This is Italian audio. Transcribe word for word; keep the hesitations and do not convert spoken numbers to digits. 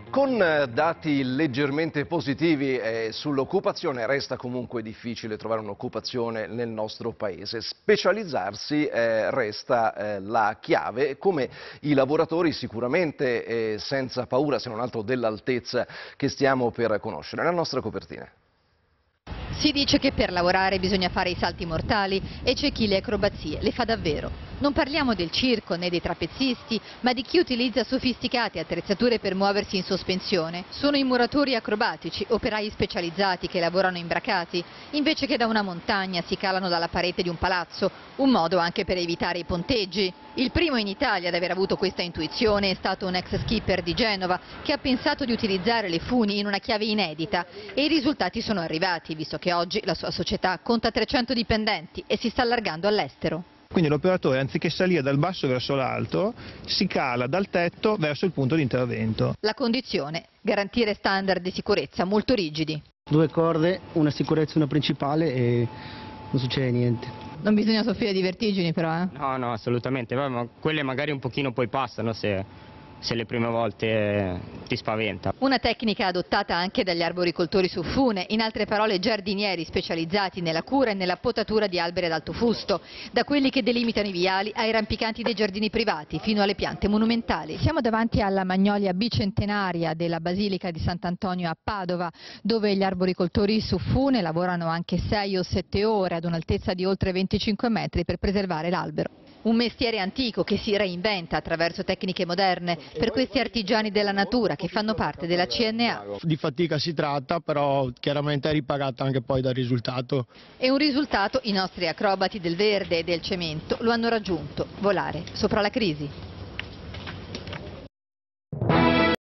Con dati leggermente positivi eh, sull'occupazione resta comunque difficile trovare un'occupazione nel nostro paese. Specializzarsi eh, resta eh, la chiave, come i lavoratori sicuramente eh, senza paura, se non altro dell'altezza che stiamo per conoscere. La nostra copertina. Si dice che per lavorare bisogna fare i salti mortali e c'è chi le acrobazie le fa davvero. Non parliamo del circo né dei trapezzisti, ma di chi utilizza sofisticate attrezzature per muoversi in sospensione. Sono i muratori acrobatici, operai specializzati che lavorano imbracati, invece che da una montagna si calano dalla parete di un palazzo, un modo anche per evitare i ponteggi. Il primo in Italia ad aver avuto questa intuizione è stato un ex skipper di Genova che ha pensato di utilizzare le funi in una chiave inedita e i risultati sono arrivati, visto che oggi la sua società conta trecento dipendenti e si sta allargando all'estero. Quindi l'operatore, anziché salire dal basso verso l'alto, si cala dal tetto verso il punto di intervento. La condizione: garantire standard di sicurezza molto rigidi. Due corde, una sicurezza, una principale e non succede niente. Non bisogna soffrire di vertigini però, eh? No, no, assolutamente, ma quelle magari un pochino poi passano se, se le prime volte ti spaventa. Una tecnica adottata anche dagli arboricoltori su fune, in altre parole giardinieri specializzati nella cura e nella potatura di alberi ad alto fusto, da quelli che delimitano i viali ai rampicanti dei giardini privati fino alle piante monumentali. Siamo davanti alla magnolia bicentenaria della Basilica di Sant'Antonio a Padova, dove gli arboricoltori su fune lavorano anche sei o sette ore ad un'altezza di oltre venticinque metri per preservare l'albero. Un mestiere antico che si reinventa attraverso tecniche moderne per questi artigiani della natura che fanno parte della C N A. Di fatica si tratta, però chiaramente è ripagata anche poi dal risultato. E un risultato i nostri acrobati del verde e del cemento lo hanno raggiunto: volare sopra la crisi.